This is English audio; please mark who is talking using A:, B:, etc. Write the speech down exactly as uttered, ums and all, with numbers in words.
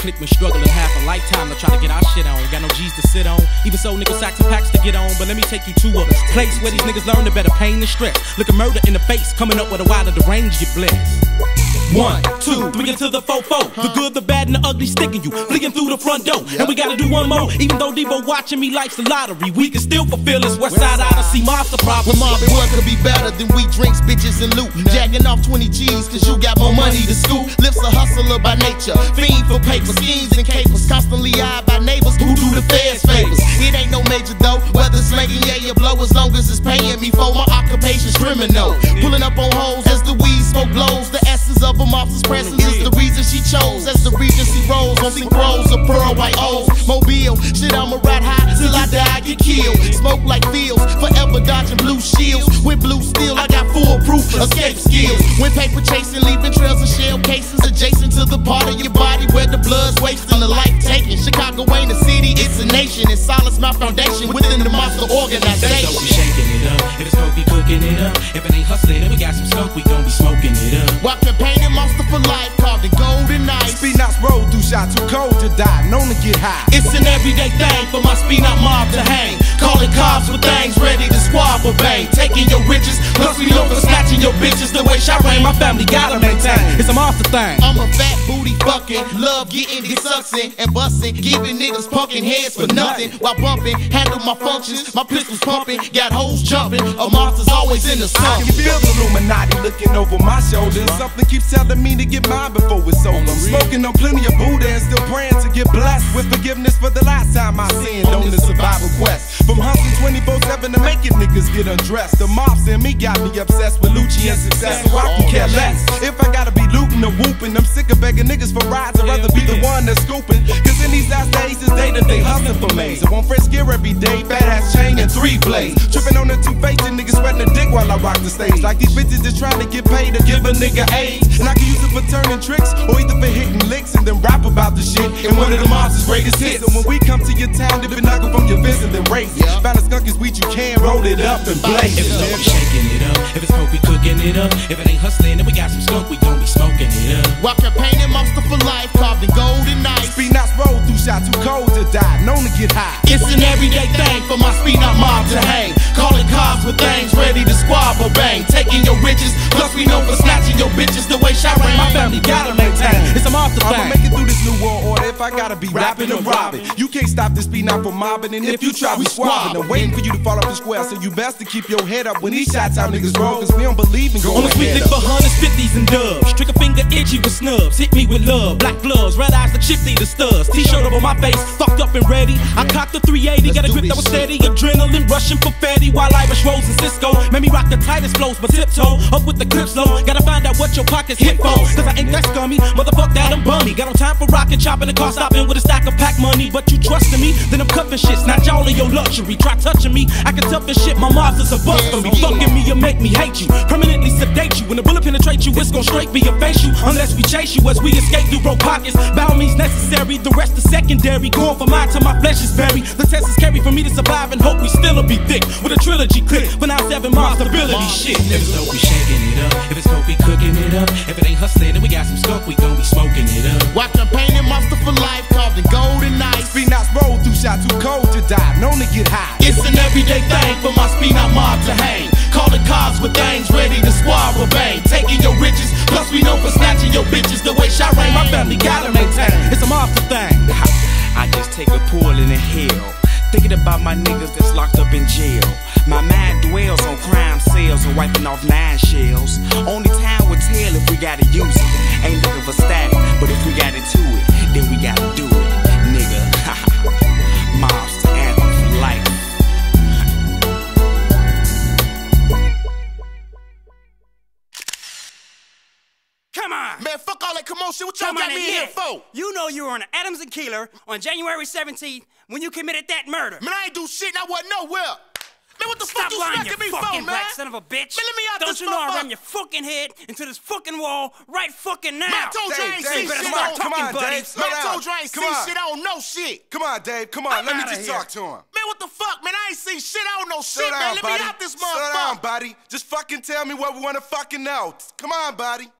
A: clique been struggling half a lifetime to try to get our shit on. Got no G's to sit on, even so niggas sacks and packs to get on. But let me take you to a place where these niggas learn the better pain and stress. Look at murder in the face, coming up with a while of the range get blessed. One, two, three into the four, four. The good, the bad, and the ugly sticking you, fleeing through the front door. And we gotta do one more, even though Devo watching me life's the lottery. We can still fulfill this West Side Odyssey Mobster prophecy.
B: When mobbing what could be better than we drinks, bitches, and loot. Jacking off twenty G's, cause you got more money to scoop. Lips a hustler by nature, fiend for paper, schemes and capers. Constantly eyed by neighbors who do the feds favors. It ain't no major though, whether slanging yeah, you blow as long as it's paying me for my occupation's criminal. Pulling up on hoes as the weed smoke blows. The essence of a mobster's presence is the reason she chose. As the Regency rolls on sink rolls of pearl white O's. Mobile, shit I'ma ride high till I die, get killed. Smoke like fields, forever dodging blue shields. With blue steel, I got foolproof escape skills. When paper chasing, leaving trails of shell cases adjacent to the part of your body where the blood's wasting, the life taking. Chicago ain't a city, it's a nation. It's solid's my foundation within the Mobster organization.
A: So we shaking it up, if it's coke, we cooking it up. If it ain't hustling, then we got some skunk, we gon' be smoking it up.
B: While campaigning Mobster for life, carved in gold and ice.
C: Speed knots roll through shot, too cold to die, known to get high.
B: It's an everyday thing for my speed knot mob to hang. Calling cops with things ready to squab or bang. Taking your riches, plus we known for snatching your bitches. The way Caren, my family gotta maintain.
A: It's a Mobster thing.
B: I'm a fat booty fucking, love getting it sucking and busting, giving niggas punkin' heads for nothing. While bumping, handle my functions, my pistols pumping, got hoes jumping. A Mobster's always in the sun.
C: I can feel the Illuminati looking over my shoulder. Something keeps telling me to get mine before it's over. I'm smoking on plenty of Buddha and still praying to get blessed with forgiveness for the last time I sinned on the survival quest. From hustling twenty-four seven to making niggas get undressed. The Mobster and me got me obsessed with Lucci and success, so I can care less. If I gotta be looting or whooping, I'm sick of begging niggas for rides. I'd rather be the one that's scooping. Cause in these last days, it's day to day hustling for Mayz. I want fresh gear every day, badass chain and three blades. Tripping on the two faces, niggas sweating the dick while I rock the stage. Like these bitches just trying to get paid to give a nigga AIDS. And I can use it for turning tricks, or either for hitting licks and then rap about the shit. And one of the Mobster's greatest hits. So when we come to your town, dip it knuckle from your fist and then race. Found a skunk is weed, you can roll it up and blaze.
A: If it's dope, we shaking it up. If it's coke, we cooking it up. If it ain't hustling, then we got some skunk, we gon' be smoking it up.
B: While campaigning Mobster for life, carved in gold and ice.
C: Speed knots roll through shot, too cold to die, known to get high.
B: It's an everyday thing for my speed knot mob to hang. Calling cars with things ready to squab or bang. Taking your riches, plus we know for snatching your bitches. The way Caren, my family gotta maintain. It's a Mobster thing.
C: I'ma make it through this new world order if I gotta be rapping or robbing. You can't stop this speed knot from mobbing, and if you try, we squabbing. I'm waiting for you to fall off the square, so you best to keep your head up when these shots out niggas roll, cause we don't believe in going
A: on the sweet lick for hundreds, fifties, and dubs. Trigger finger itchy with snubs. Hit me with love, black gloves, red eyes, the chip the studs. T-shirt over my face, fucked up and ready. I cocked the three eighty, got a grip that was steady. Adrenaline rushing for fatty, while Irish Rose and Cisco made me rock the tightest flows, but tiptoe up with the clips low. Gotta find out what your pockets hit for, cause I ain't that scummy. Motherfuck that, I'm bummy. Got no time for rockin', chopping, the car stopping with a stack of pack money. But you trustin' me, then I'm cuffin' shit. Snatch all of your luxury. Try touching me, I can tough this shit. My Mobster's a bust for me. Fucking me, you make me hate you. Permanently sedate you. When the bullet penetrate you, it's gon' straight be your face you. Unless we chase you as we escape through broke pockets. By all means necessary, the rest is secondary. Going for mine till my flesh is buried. The test is carry for me to survive and hope we still'll be thick. With a trilogy click, for now seven Mobster ability shit. If it's dope, we shaking it up. If it's coke, we cooking it up. If it ain't hustling, then we got some skunk, we gon' be smoking it up.
B: While campaigning Mobster for life, carved in gold and ice.
C: Speed knots roll through shot, too cold to die, known to get high.
B: It's an everyday thing for my speed knot mob to hang. Calling cars with things ready to squab or bang. Taking your riches, plus we know for snatching your bitches. The way Caren, my family gotta maintain.
A: It's a Mobster thing.
D: I just take a pull in the hill, thinking about my niggas that's locked up in jail. My mind dwells on crime sales and wiping off nine shells. Only time will tell if we gotta use it. Ain't looking for static, but if we got into it, then we gotta do it, nigga. Mobster, Anthem for life.
E: Come on!
B: Man, fuck all that commotion. What y'all
E: Come
B: got
E: on
B: me in here for?
E: You know you were on Adams and Keeler on January seventeenth when you committed that murder.
B: Man, I ain't do shit and I wasn't nowhere. Man, what the
E: Stop
B: fuck you
E: lying,
B: smacking
E: you
B: me for,
E: fucking
B: man?
E: black son of a bitch.
B: Man, let me out
E: Don't
B: this
E: you know I
B: motherfucker.
E: run your fucking head into this fucking wall right fucking now?
B: Man, I told you I ain't
C: Dave,
B: seen
C: Dave,
B: shit.
C: come
B: I
C: on,
B: don't
C: come on,
E: buddy.
C: Dave, slow
B: Man, I
C: down.
B: told you I ain't
C: Come
B: seen
C: on.
B: shit. I don't know shit.
C: Come on, Dave, come on,
E: I'm
C: let me
E: outta
C: just
E: here.
C: talk to him.
B: Man, what the fuck, man? I ain't seen shit. I don't know
C: Slow
B: shit,
C: down,
B: man. Let
C: buddy.
B: me out this
C: Slow down,
B: motherfucker.
C: buddy. Just fucking tell me what we wanna fucking know. Come on, buddy.